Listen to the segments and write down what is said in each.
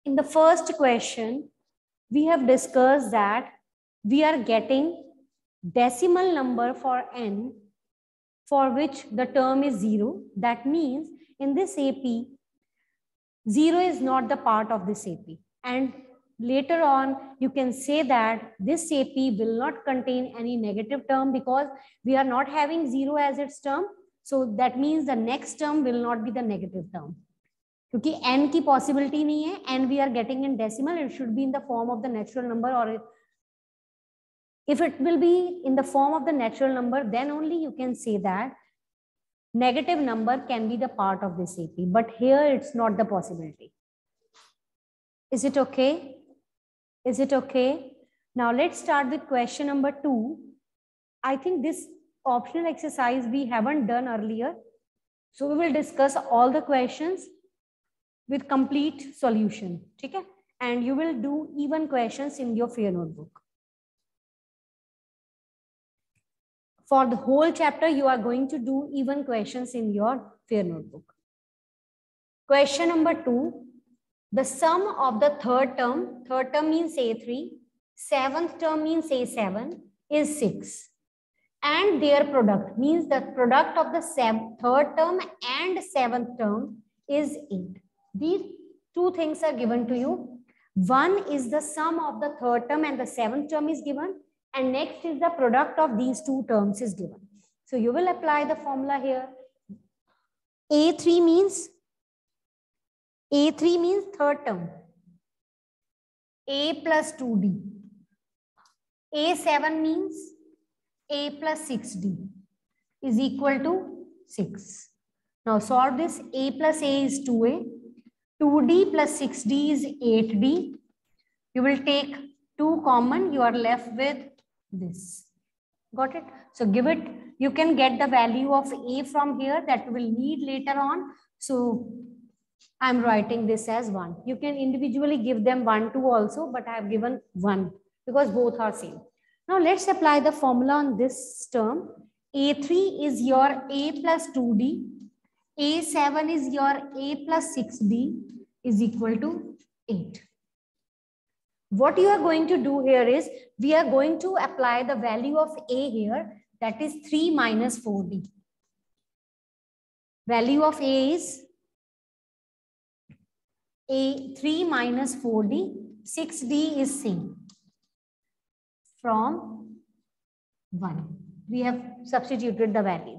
In the first question, we have discussed that we are getting decimal number for n for which the term is 0. That means in this AP, 0 is not the part of this AP. And later on, you can say that this AP will not contain any negative term because we are not having 0 as its term. So that means the next term will not be the negative term. क्योंकि n की possibility नहीं है, and we are getting in decimal, it should be in the form of the natural number, or if it will be in the form of the natural number, then only you can say that negative number can be the part of this AP, but here it's not the possibility. Is it okay? Is it okay? Now let's start with question number 2. I think this optional exercise we haven't done earlier. So we will discuss all the questions with complete solution. Okay? And you will do even questions in your fair notebook. For the whole chapter, you are going to do even questions in your fair notebook. Question number 2, the sum of the third term means A3, seventh term means A7 is 6. And their product means the product of the third term and seventh term is 8. These two things are given to you. One is the sum of the third term and the seventh term is given. And next is the product of these two terms is given. So you will apply the formula here. A3 means third term. A plus 2D. A7 means A plus 6D is equal to 6. Now solve this. A plus A is 2A. 2D plus 6D is 8D. You will take 2 common. You are left with this. Got it? So give it. You can get the value of A from here that we will need later on. So I'm writing this as 1. You can individually give them 1, 2 also, but I have given 1 because both are same. Now let's apply the formula on this term. A3 is your A plus 2D. A7 is your A plus 6D is equal to 8. What you are going to do here is, we are going to apply the value of A here, that is 3 minus 4D. Value of A is 3 minus 4D, 6D is same. From 1. We have substituted the value.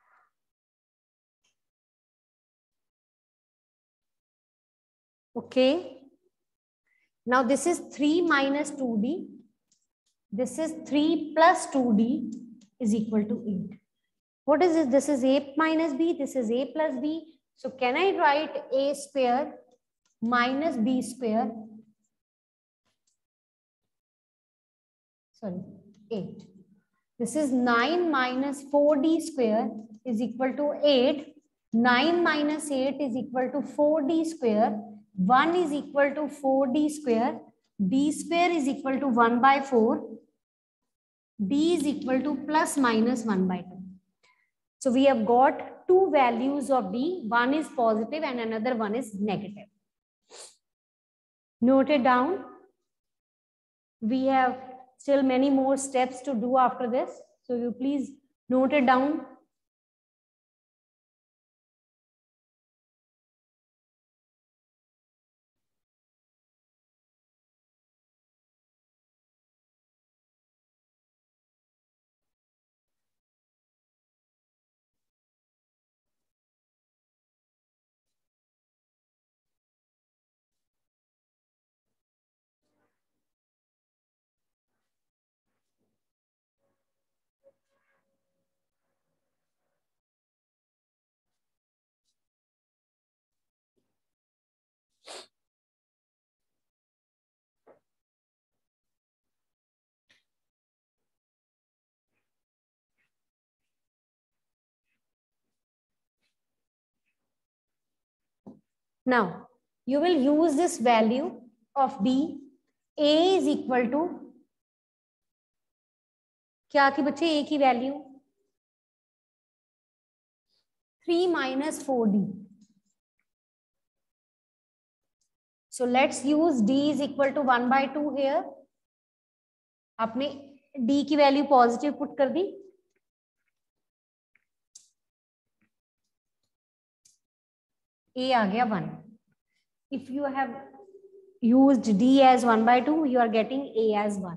Okay. Now this is 3 minus 2D. This is 3 plus 2D is equal to 8. What is this? This is A minus B. This is A plus B. So can I write A square minus B square? Sorry, 8. This is 9 minus 4D square is equal to 8. 9 minus 8 is equal to 4D square. 1 is equal to 4D square. D square is equal to 1 by 4. D is equal to plus minus 1 by 2. So we have got two values of D. One is positive and another one is negative. Note it down. We have still many more steps to do after this. So you please note it down. Now, you will use this value of D. A is equal to, क्या थी बच्चे A की value? 3 minus 4D. So let's use d is equal to 1/2 here. आपने d की value positive put कर दी, a आ गया 1. If you have used d as 1/2, you are getting a as 1.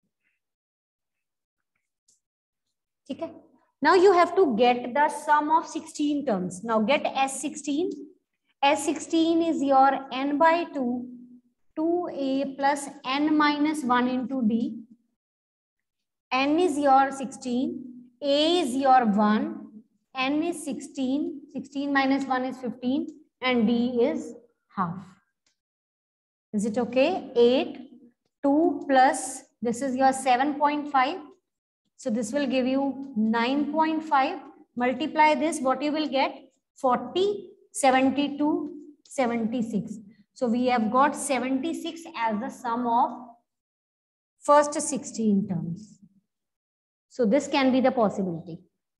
ठीक है. Now you have to get the sum of 16 terms. Now get S16. S16 is your n/2 2a plus n minus 1 into d. N is your 16, a is your 1, n is 16, 16 minus 1 is 15, and d is half. Is it okay? 8, 2 plus, this is your 7.5. So this will give you 9.5. Multiply this, what you will get? 40, 72, 76. So we have got 76 as the sum of first 16 terms. So this can be the possibility.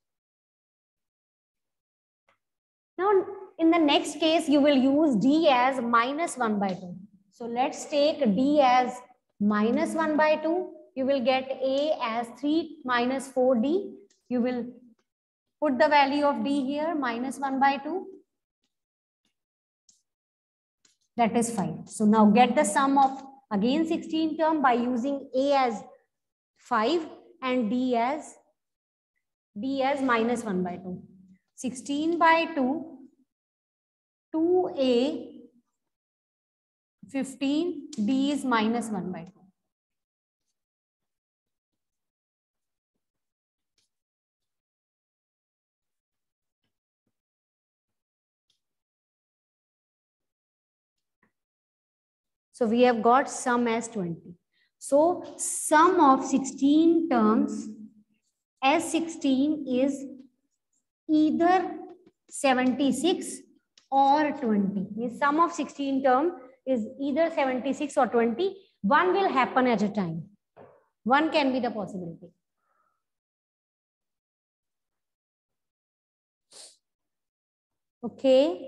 Now in the next case, you will use d as minus 1/2. So let's take d as minus 1/2. You will get a as 3 minus 4d. You will put the value of d here, minus 1/2. That is 5. So now get the sum of again 16 term by using a as 5 and d as minus 1/2. 16/2, 2a, 15, d is minus 1/2. So we have got sum as 20. So sum of 16 terms as 16 is either 76 or 20. Means sum of 16 term is either 76 or 20. One will happen at a time. One can be the possibility. Okay.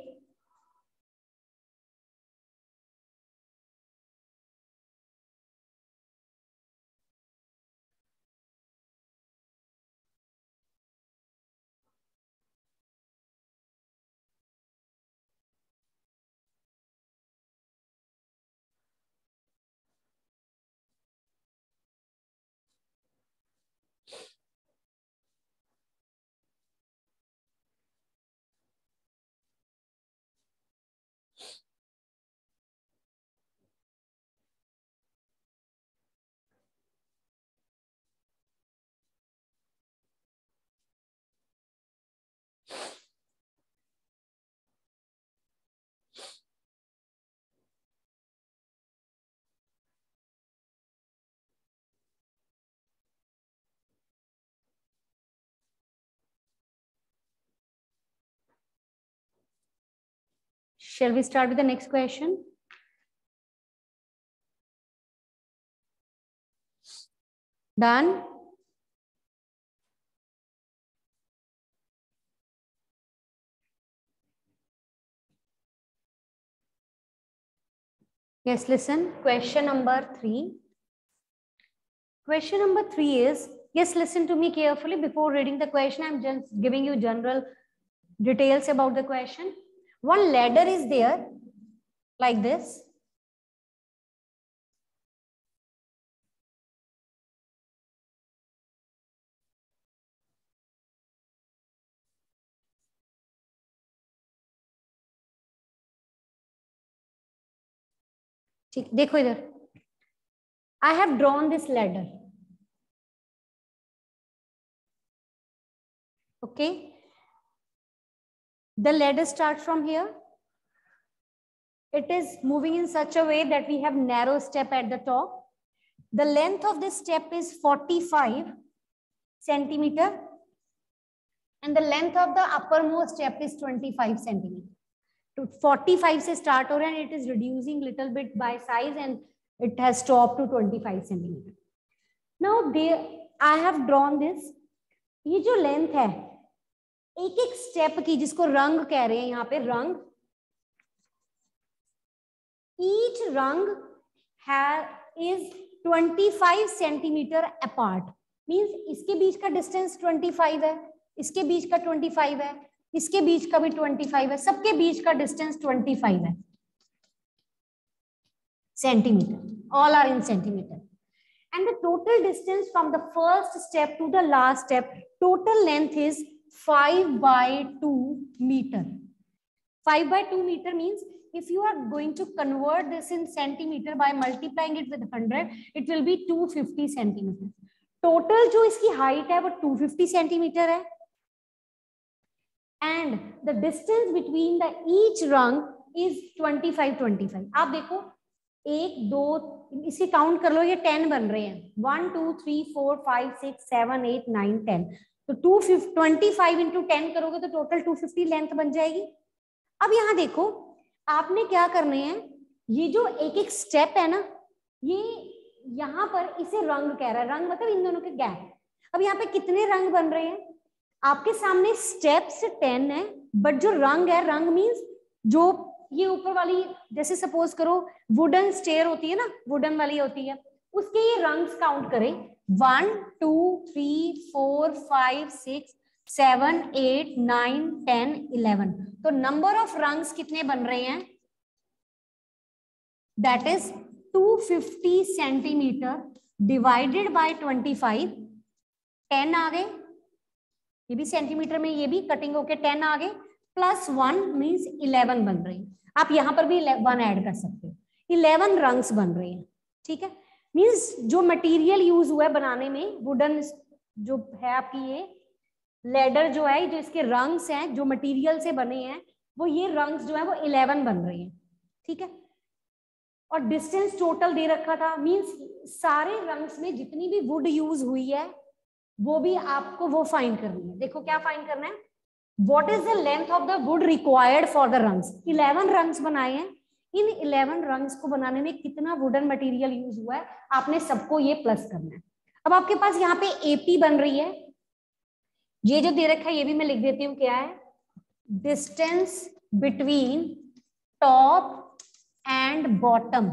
Shall we start with the next question? Done? Yes, listen. Question number 3. Question number 3 is, yes, listen to me carefully. Before reading the question, I'm just giving you general details about the question. One ladder is there like this. ठीक, देखो इधर. I have drawn this ladder. Okay. The ladder starts from here. It is moving in such a way that we have narrow step at the top. The length of this step is 45 centimeter. And the length of the uppermost step is 25 centimeter. To 45 se start ho raha hai, and it is reducing little bit by size and it has stopped to 25 centimeter. Now there, I have drawn this. ये जो length है, एक एक step की, जिसको रंग कह रहे हैं यहाँ पे, रंग, each rung is 25 centimetre apart, means इसके बीच का डिस्टेंस 25 है, इसके बीच का 25 है, इसके बीच का भी 25 है, सबके बीच का डिस्टेंस 25 है centimetre, all are in centimeter. And the total distance from the first step to the last step, total length is 5/2 meter. 5/2 meter means if you are going to convert this in centimeter by multiplying it with 100, it will be 250 centimeter. Total जो इसकी height है वो 250 centimeter है. And the distance between the each rung is 25. आप देखो 1 2 इसके count कर लो, ये 10 बन रहे हैं, 1 2 3 4 5 6 7 8 9 10, तो 25 इंटू 10 करोगे तो टोटल 250 लेंथ बन जाएगी. अब यहाँ देखो आपने क्या करने हैं, ये जो एक एक स्टेप है ना, ये यहाँ पर इसे रंग कह रहा है, रंग मतलब इन दोनों के गैप. अब यहाँ पे कितने रंग बन रहे हैं आपके सामने, स्टेप्स 10 है, बट जो रंग है, रंग मीन्स जो ये ऊपर वाली, जैसे सपोज करो वुडन स्टेयर होती है ना, वुडन वाली होती है, उसके ये रंग्स काउंट करें 1 2 3 4 5 6 7 8 9 10 11. तो नंबर ऑफ रंग्स कितने बन रहे हैं, that is 250 centimetre divided by 25. 10 आ गए, ये भी सेंटीमीटर में, ये भी कटिंग होके 10 आ गए, प्लस 1 मीन्स 11 बन रहे हैं. आप यहां पर भी 1 ऐड कर सकते हो, 11 रंग्स बन रहे हैं. ठीक है, मीन्स जो मटेरियल यूज हुआ है बनाने में, वुडन जो है आपकी ये लेडर जो है, जो इसके रंग्स हैं जो मटेरियल से बने हैं, वो ये रंग्स जो है वो 11 बन रहे हैं. ठीक है, और डिस्टेंस टोटल दे रखा था, मीन्स सारे रंग्स में जितनी भी वुड यूज हुई है वो भी आपको वो फाइंड करनी है. देखो क्या फाइंड करना है, what is the length of the wood required for the rungs. 11 rungs बनाए हैं, इन 11 रंग्स को बनाने में कितना वुडन मटेरियल यूज हुआ है, आपने सबको ये प्लस करना है. अब आपके पास यहाँ पे एपी बन रही है, ये जो दे रखा है ये भी मैं लिख देती हूँ, क्या है, distance between top and bottom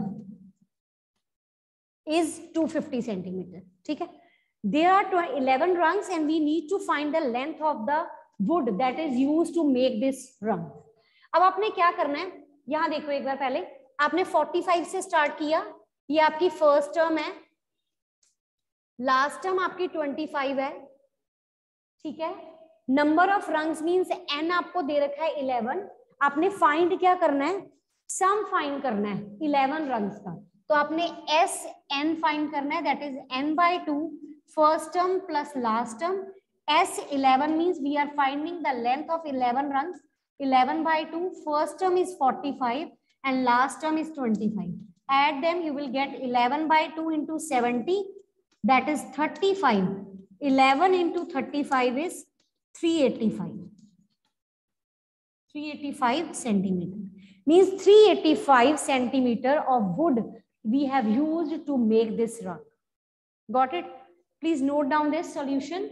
is 250 centimetre. ठीक है, there are 11 rungs and we need to find the length of the wood that is used to make this rung. अब आपने क्या करना है, यहां देखो एक बार, पहले आपने 45 से स्टार्ट किया, ये आपकी फर्स्ट टर्म है, लास्ट टर्म आपकी 25 है. ठीक है, number of rungs means n आपको दे रखा है 11, आपने फाइंड क्या करना है, सम फाइंड करना है 11 रंग्स का. तो आपने एस एन फाइंड करना है, that is n/2 first term plus last term. S11 means we are finding the length of 11 rungs. 11/2, first term is 45 and last term is 25. Add them, you will get 11/2 into 70, that is 35. 11 into 35 is 385. 385 centimeter. Means 385 centimeter of wood we have used to make this rung. Got it? Please note down this solution.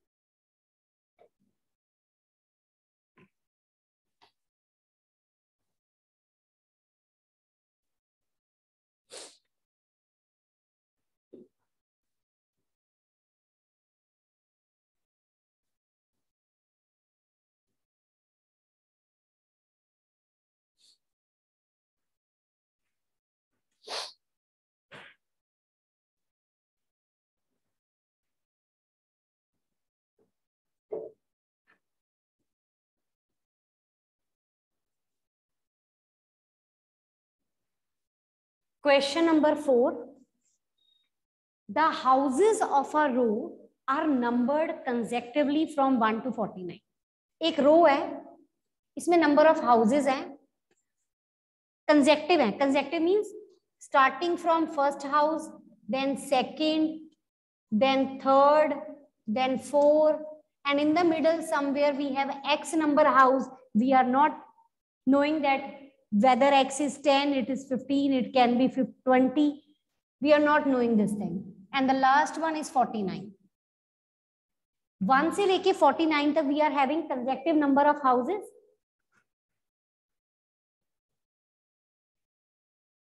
Question number 4. The houses of a row are numbered consecutively from 1 to 49. एक row है, इसमें number of houses हैं, consecutive है. Consecutive means starting from first house, then second, then third, then fourth, and in the middle somewhere we have x number house. We are not knowing that whether x is 10, it is 15, it can be 20. We are not knowing this thing. And the last one is 49. 1 से लेके 49 तक we are having consecutive number of houses.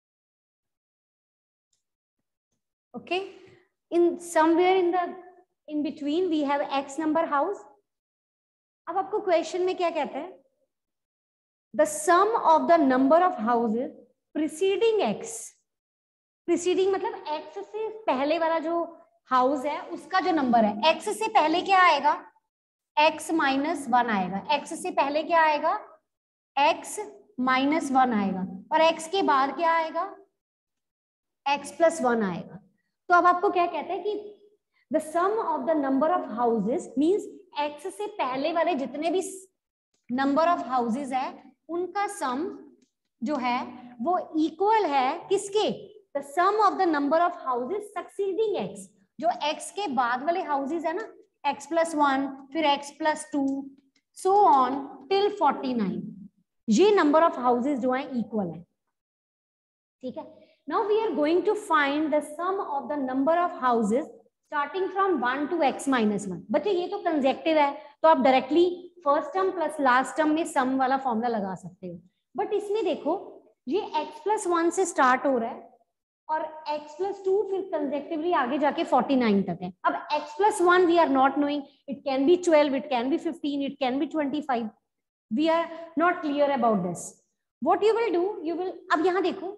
Okay, in somewhere in between we have x number house. अब आपको question में क्या कहता है, the sum of the number of houses preceding x, preceding मतलब x से पहले वाला जो हाउस है उसका जो नंबर है, x से पहले क्या आएगा, x माइनस 1 आएगा, x से पहले क्या आएगा, x माइनस 1 आएगा, और x के बाद क्या आएगा, x प्लस 1 आएगा. तो अब आपको क्या कहते हैं कि the sum of the number of houses means x से पहले वाले जितने भी नंबर ऑफ हाउसेस है उनका सम जो है वो इक्वल है किसके, the sum of the number of houses succeeding x, जो x के बाद वाले हाउसेस है ना, x प्लस 1 फिर x plus 2 so on till 49, ये नंबर ऑफ हाउसेस जो है इक्वल है. ठीक है. Now we are going to find the sum of the number of houses starting from 1 to x minus 1. बच्चे ये तो कंजेक्टिव है, तो आप directly first term plus last term में सम वाला फॉर्मूला लगा सकते हो. बट इसमें देखो ये x प्लस 1 से स्टार्ट हो रहा है और x प्लस 2 फिर कंजेक्टिवली आगे जाके 49 तक है. अब x plus 1 we are not knowing, it can be 12, it can be 15, it can be 25. We are not clear about this. What you will do, you will, अब यहाँ देखो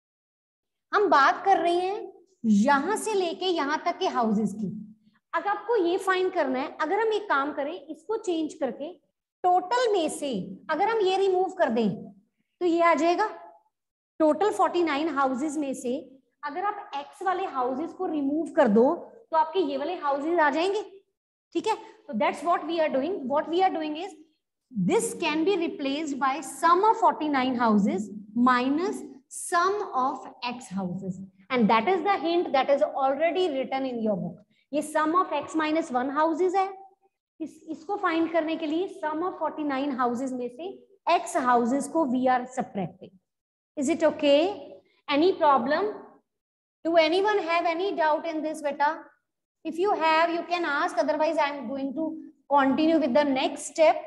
हम बात कर रहे हैं यहां से लेके यहां तक के हाउसेस की. अगर आपको ये फाइंड करना है, अगर हम एक काम करें इसको चेंज करके टोटल में से अगर हम ये रिमूव कर दें तो ये आ जाएगा टोटल 49 हाउसेस में से अगर आप x वाले हाउसेस को रिमूव कर दो तो आपके ये वाले हाउसेस आ जाएंगे. ठीक है. तो that's what we are doing. What we are doing is this can be replaced by sum of 49 houses minus sum of x houses, and that is the hint that is already written in your book. ये sum of x minus 1 houses है. इसको find करने के लिए sum of 49 houses में से x houses को we are subtracting. Is it okay? Any problem? Do anyone have any doubt in this, beta? If you have, you can ask. Otherwise, I am going to continue with the next step.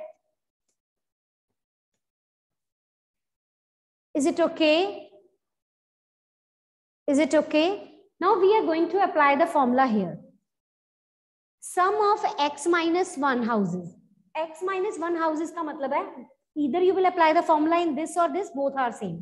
Is it okay? Is it okay? Now we are going to apply the formula here. Sum of x minus 1 houses. X minus 1 houses का मतलब है either you will apply the formula in this or this, both are same.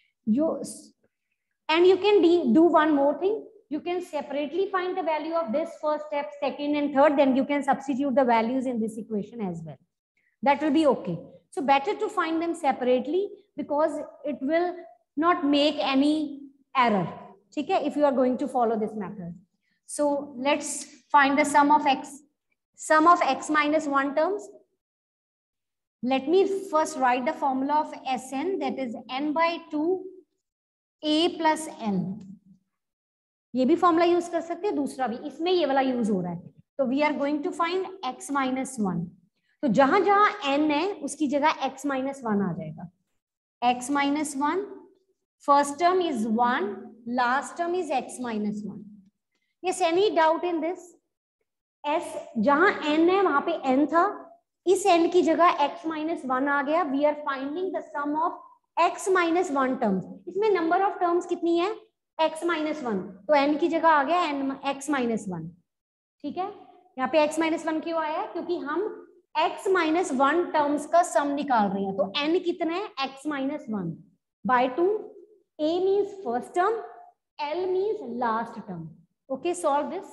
And you can do one more thing. You can separately find the value of this first step, second and third. Then you can substitute the values in this equation as well. That will be okay. So better to find them separately because it will not make any error. ठीक है, if you are going to follow this method. So let's find the sum of x minus 1 terms. Let me first write the formula of Sn, that is n by 2 a plus n. ये भी formula use कर सकते हैं, दूसरा भी, इसमें ये वाला यूज हो रहा है. तो we are going to find x minus 1. तो जहां जहां n है उसकी जगह x minus 1 आ जाएगा. x minus 1, first term is 1, last term is x minus 1. Yes, any doubt in this? S जहां n है वहां पे n था, इस n की जगह x minus 1 आ गया. We are finding the sum of x minus 1 terms. इसमें number of terms कितनी है? x minus 1. तो n की जगह आ गया x minus 1. ठीक है, यहाँ पे x minus 1 क्यों आया? क्योंकि हम x minus 1 terms का sum निकाल रहे हैं. तो n कितना है? x minus 1 by 2. A means first term, L means last term. Okay, solve this.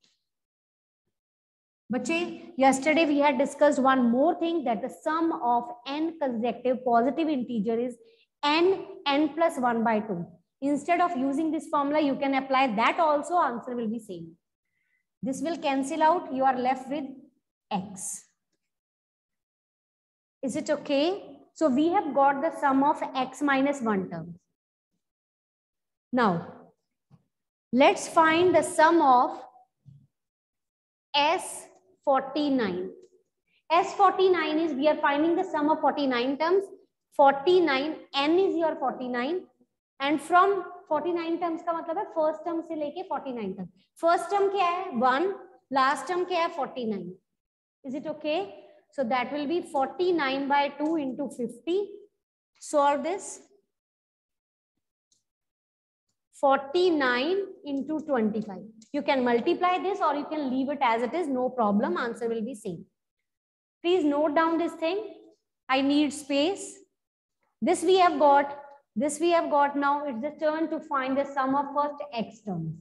बच्चे, yesterday we had discussed one more thing, that the sum of n consecutive positive integer is n plus 1 by 2. Instead of using this formula, you can apply that also, answer will be same. This will cancel out, you are left with x. Is it okay? So we have got the sum of x minus 1 terms. Now, let's find the sum of S49. S49 is, we are finding the sum of 49 terms. 49, n is your 49. And from 49 terms का मतलब है first term से लेके 49 तक. First term क्या है? 1. Last term क्या है? 49. Is it okay? So that will be 49 by 2 into 50. Solve this. 49 into 25. You can multiply this or you can leave it as it is. No problem. Answer will be same. Please note down this thing. I need space. This we have got. This we have got. Now it's the turn to find the sum of first x terms.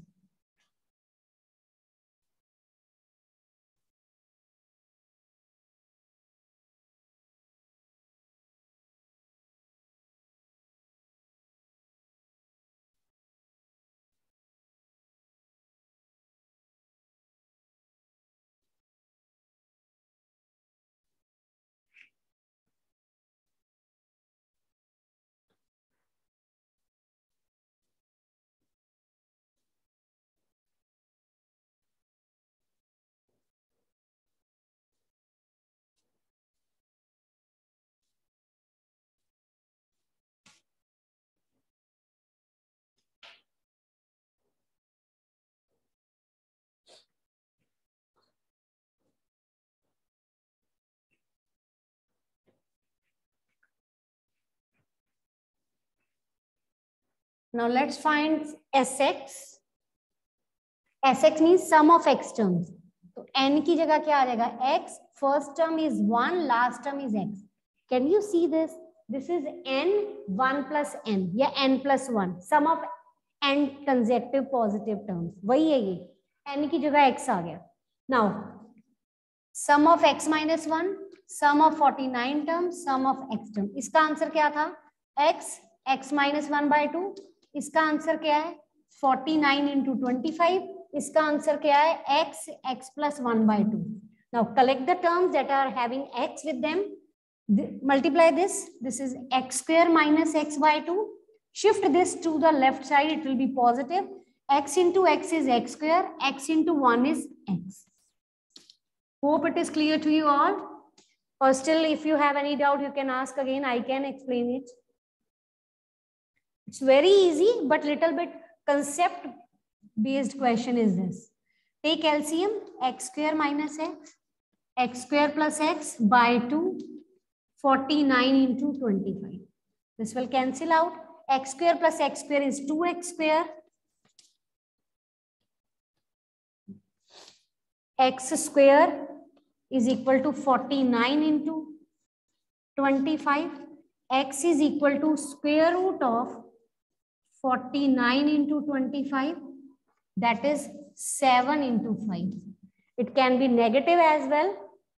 Now let's find Sx. Sx means sum of x terms. तो n की जगह क्या आ जाएगा? x. First term is 1, last term is x. Can you see this? This is n 1 plus n या n plus 1. Sum of n consecutive positive terms. वही है ये. n की जगह x आ गया. Now sum of x minus 1, sum of 49 terms, sum of x term. इसका answer क्या था? x minus 1 by 2. इसका आंसर क्या है? 49 into 25. इसका आंसर क्या है? x plus 1 by 2. Now collect the terms that are having x with them. Multiply this. This is x square minus x by 2. Shift this to the left side. It will be positive. X into x is x square. X into 1 is x. Hope it is clear to you all. Or still, if you have any doubt, you can ask again. I can explain it. It's very easy, but little bit concept based question is this. Take LCM, x square minus x square plus x by 2, 49 into 25. This will cancel out. X square plus x square is 2x square. X square is equal to 49 into 25. X is equal to square root of 49 into 25, that is 7 into 5. It can be negative as well.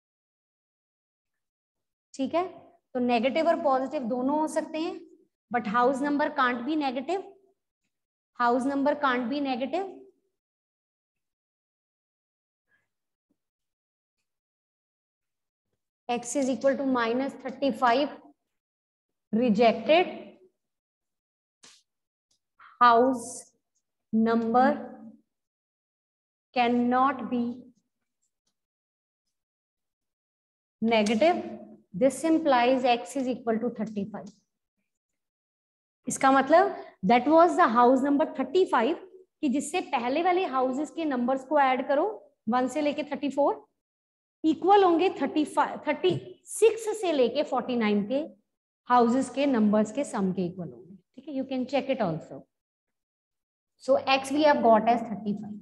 ठीक है, तो negative और positive दोनों हो सकते हैं, but house number can't be negative. House number can't be negative. X is equal to minus 35. Rejected. House number cannot be negative. This implies x is equal to 35. इसका मतलब that was the house number 35 कि जिससे पहले वाले houses के numbers को add करो 1 से लेके 34 इक्वल होंगे 36 से लेके 49 के houses के numbers के sum के इक्वल होंगे. ठीक है, you can check it also. So x we have got as 35.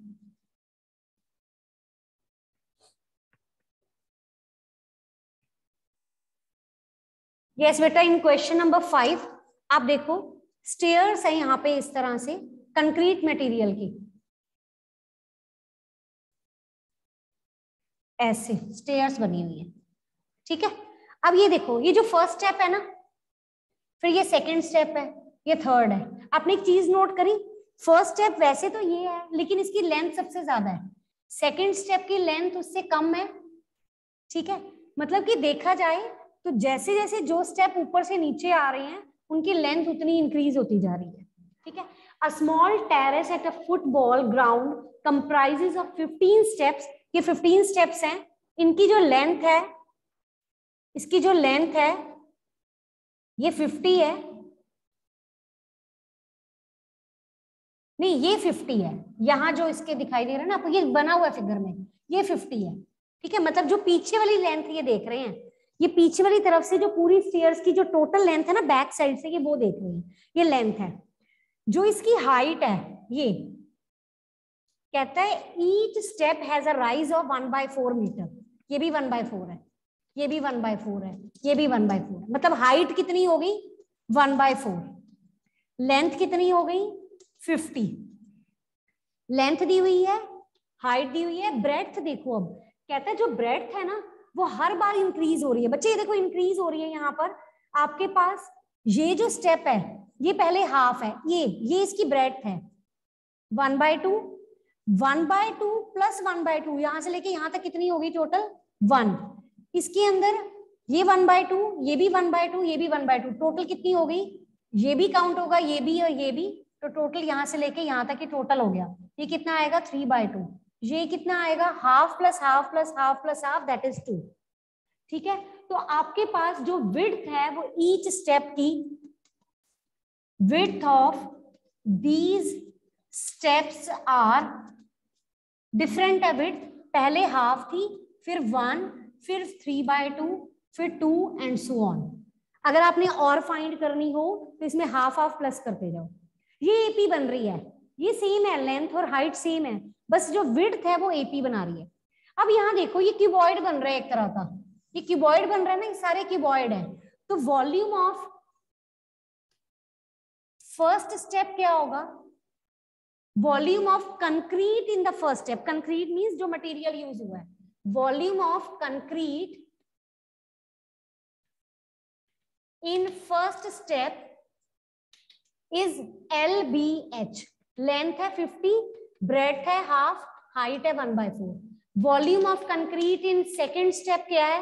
Yes बेटा, in question number 5 आप देखो स्टेयर्स है यहाँ पे इस तरह से कंक्रीट मटेरियल की, ऐसे स्टेयर्स बनी हुई है. ठीक है, अब ये देखो, ये जो फर्स्ट स्टेप है ना, फिर ये सेकंड स्टेप है, ये थर्ड है. आपने एक चीज नोट करी, फर्स्ट स्टेप वैसे तो ये है लेकिन इसकी लेंथ सबसे ज्यादा है. सेकंड स्टेप की लेंथ उससे कम है. ठीक है, मतलब कि देखा जाए तो जैसे जैसे जो स्टेप ऊपर से नीचे आ रहे हैं उनकी लेंथ उतनी इंक्रीज होती जा रही है. ठीक है, a small terrace at a football ground comprises of 15 steps. ये 15 स्टेप्स हैं. इनकी जो लेंथ है, इसकी जो लेंथ है ये 50 है. नहीं, ये 50 है. यहाँ जो इसके दिखाई दे रहा है ना आपको, ये बना हुआ है फिगर में, ये 50 है. ठीक है, मतलब जो पीछे वाली लेंथ ये देख रहे हैं, ये पीछे वाली तरफ से जो पूरी स्टेयर्स की जो टोटल लेंथ है ना बैक साइड से, ये वो देख रहे हैं, ये लेंथ है. जो इसकी हाइट है ये कहता है each step has a rise of 1/4 metre. ये भी 1/4 है, ये भी 1/4 है, ये भी 1/4 है। मतलब हाइट कितनी हो गई 1/4, लेंथ कितनी हो गई 50। लेंथ दी हुई है, हाइट दी हुई है, ब्रेड्थ देखो। अब कहता है जो ब्रेड्थ है ना वो हर बार इंक्रीज हो रही है। बच्चे ये देखो इंक्रीज हो रही है। यहाँ पर आपके पास ये जो स्टेप है ये पहले हाफ है, ये इसकी ब्रेड्थ है 1/2, 1/2 प्लस 1/2, यहां से लेके यहां तक कितनी होगी टोटल 1। इसके अंदर ये 1/2, ये भी 1/2, ये भी 1/2, टोटल कितनी हो गई, ये भी काउंट होगा, ये भी और ये भी, तो टोटल यहां से लेके यहां तक ही टोटल हो गया। ये कितना आएगा 3/2। ये कितना आएगा half plus half plus half plus half, that is 2। ठीक है, तो आपके पास जो विड्थ है वो ईच स्टेप की width of these steps are different है width। पहले हाफ थी, फिर 1, फिर 3/2, फिर 2 एंड सो ऑन। अगर आपने और फाइंड करनी हो तो इसमें हाफ हाफ प्लस करते जाओ। ये एपी बन रही है, ये सेम है, लेंथ और हाइट सेम है, बस जो विड्थ है वो एपी बना रही है। अब यहाँ देखो ये क्यूबॉइड बन रहा है एक तरह का, ये क्यूबॉइड बन रहा है ना, ये सारे क्यूबॉइड है। तो वॉल्यूम ऑफ फर्स्ट स्टेप क्या होगा, volume of concrete in the first step. Concrete means जो मटेरियल यूज हुआ है। Volume of concrete in first step is LBH। Length है 50, ब्रेड्थ है हाफ, हाइट है 1/4। Volume of concrete in second step क्या है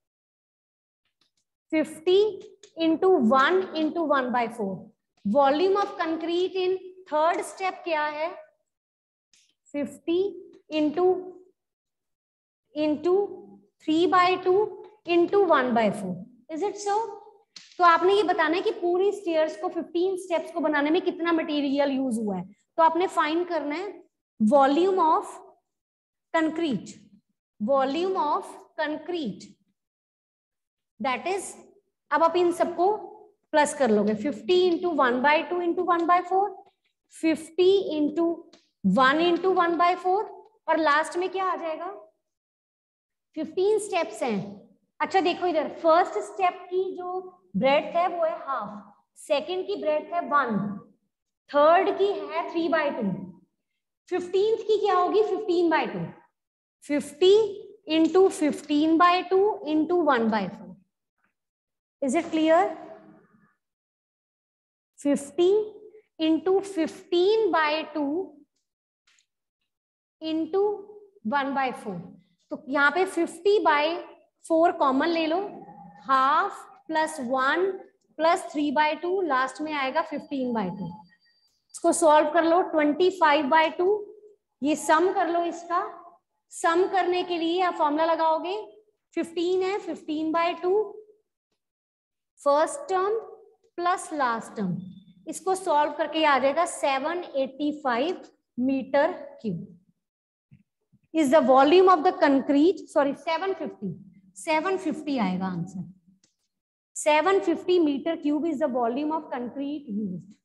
50 into 1 into 1/4। Volume of concrete in third step क्या है 50 into 3/2 into 1/4। Is it so? तो आपने ये बताना है कि पूरी स्टेयर्स को 15 स्टेप्स को बनाने में कितना मटेरियल यूज हुआ है। तो आपने फाइंड करना है volume of concrete, volume of concrete, that is, अब आप इन सबको प्लस कर लोगे 50 इंटू 1/2 इंटू 1/4, 50 इंटू 1 इंटू 1/4, और लास्ट में क्या आ जाएगा 15 स्टेप्स हैं। अच्छा देखो इधर, फर्स्ट स्टेप की जो ब्रेड्थ है वो है हाफ, सेकंड की ब्रेड्थ है 1, थर्ड की है 3/2, 15th की क्या होगी 15/2, 50 into 15/2 into 1/4। Is it clear? 50 into 15/2 into 1/4। तो यहाँ पे 50/4 कॉमन ले लो, हाफ प्लस 1 प्लस 3/2, लास्ट में आएगा 15/2। इसको सॉल्व कर लो 25/2, ये सम कर लो। इसका सम करने के लिए आप फॉर्मूला लगाओगे, 15 है 15/2 first term plus last term, इसको सॉल्व करके आ जाएगा 785 metre cube is the volume of the concrete. Sorry 750 आएगा answer. 750 metre cube is the volume of concrete used.